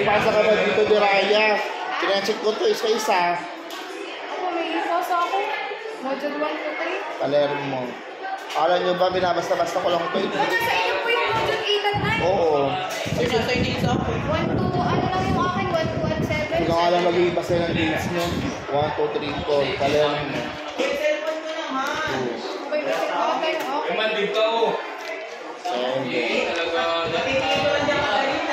pasa ka ba dito ni Raya? Kina-check ko to isa-isa. Ako, may ipasa ako. Module 1 to 3. Paler mo. Akala nyo ba binabasta-basta ko lang ito? Wala sa inyo po yung module 8 at 9. Oo. Sir, nasa inyo isa ako. 1 to, ano lang yung akin, 1 to at 7. Hindi ko nga lang mag-iiba sa'yo ng dates nyo. 1, 2, 3, 4. Paler mo. Cellphone ko naman. May bisip ko lang kayo. Okay. Mandib ka o. Talaga. Nakikinig ko lang dyan kanina.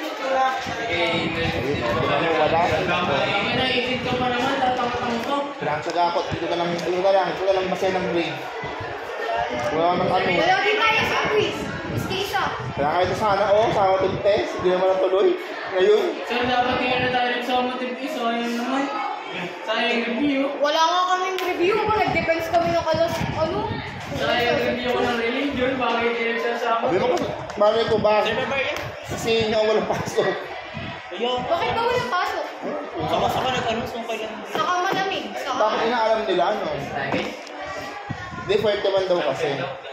Wala. Ang naisip ka pa naman, tatang-tang ko. Pinaksaga ako. Ito na lang basta ng grade. Wala nang ano. Wala din tayo sa quiz. Miski isa. Kaya kahit sana, sa motive test. Hindi naman natuloy. Ngayon. Sir, dapat kaya na tayo sa motive is, sayang naman. Sayang review. Wala nga kaming review ko. Nag-depends kami ng kalas. Ano? Sayang review ko ng religion, bakit kayo nagsasama? Sabi mo ko, mami ko ba? Sir, member yan? Kasi yun yung walang pasok. Ayaw. Bakit ba walang pasok? Sama-sama nag-announce nung kailan. Saka malamig. Saka. Bakit inaalam nila, ano? Hindi, pwede naman daw kasi.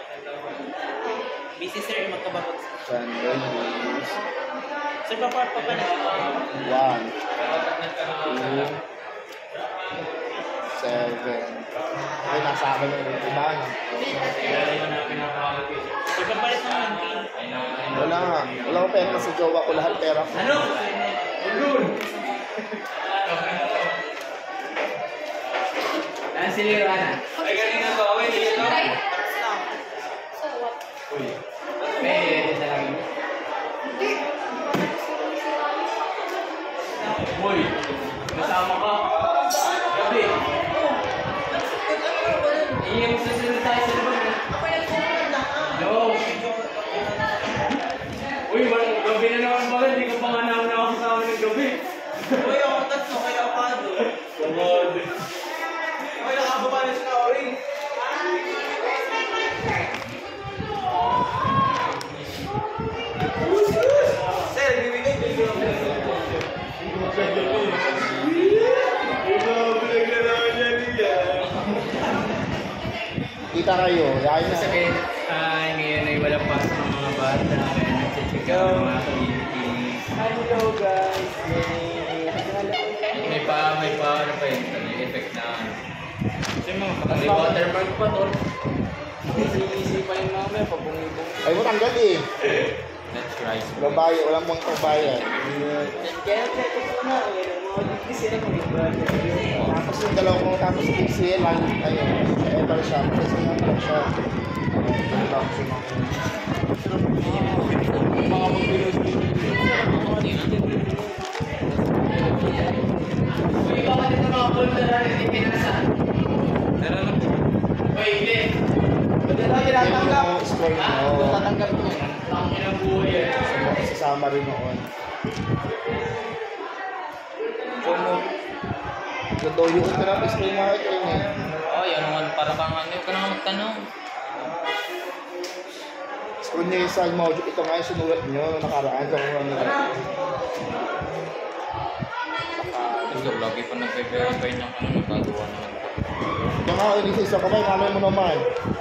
Busy sir, magkababag. Sunday, news. Sir, pa-part pa pa na. 1, 2, 7. Ay, nasa akin yung iba. Sir, papalit naman. Wala nga. Wala ko pera sa jowa ko. Lahat pera ko. Ano? Ulul! Nansilira na. Ay, kanina ba? Away, hindi ka? Right? So what? Uy. May talaga. Hindi. Uy, kasama ka. Gabi. Iyan mo susunod tayo sa labas. No. Uy, gabi na naman ba? Hindi ko pa nga naman ako kasama ng gabi. Uy, ako tatlo, kaya ako pa doon. Sabad. Uy, nakababa na siya, uy. Sir, bibigay ko. Kita kayo. Yakin na. Sabihin, ngayon ay walang pasok ng mga bata. Kaya nag-check out ng mga community. Hello, guys. May pa, ano pa yun? May effect na. May watermark pa to. Easy pa yung namin, pabungi-bungi. Ay mo tanggal eh. Let's try. Babae. Walang mong kabayan. Kaya check ko na, mga digdi sila kung yung brother. Tapos yung dalawa ko. Tapos yung PCL. Ayun. Eh, pala siya. Kasi nga pala siya. Tapos yung Mga mag-bilos. Uy, baka dito mga folder na hindi pinasa. Tara na. Uy, hindi. Pwede na tinatanggap. score mo. Tatanggap ko. Ang inang buhay yan. Sasama rin noon. Kung gagawin ko na sa mga ito yun eh. Oh, yan naman. Para kang ano. Huwag ka na magtanong. Kung niya yung side module, ito nga yung sinulat nyo nung nakaraan sa mga nila. Ito, lagi pa nag-verify ng ano. Nagagawa naman. Ito nga, yung isa kamay, kamay mo naman.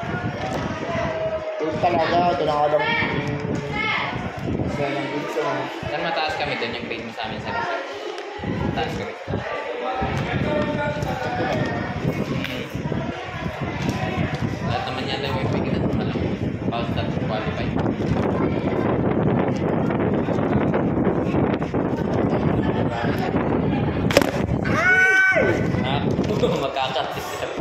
Ito talaga, ito na nga lang sa ng goods na. Saan mataas kami? Doon yung grade mo sa amin sa research. Mataas kami. Lahat naman yata yung may bigyan na lang. Pause that qualify. Ah, magkakatis.